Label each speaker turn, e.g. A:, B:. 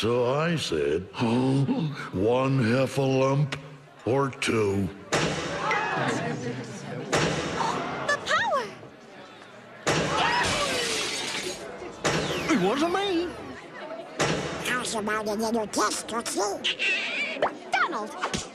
A: So I said, one heffalump or two.
B: The power!
C: It wasn't me.
D: How's about another test, Tootsie?
B: Donald,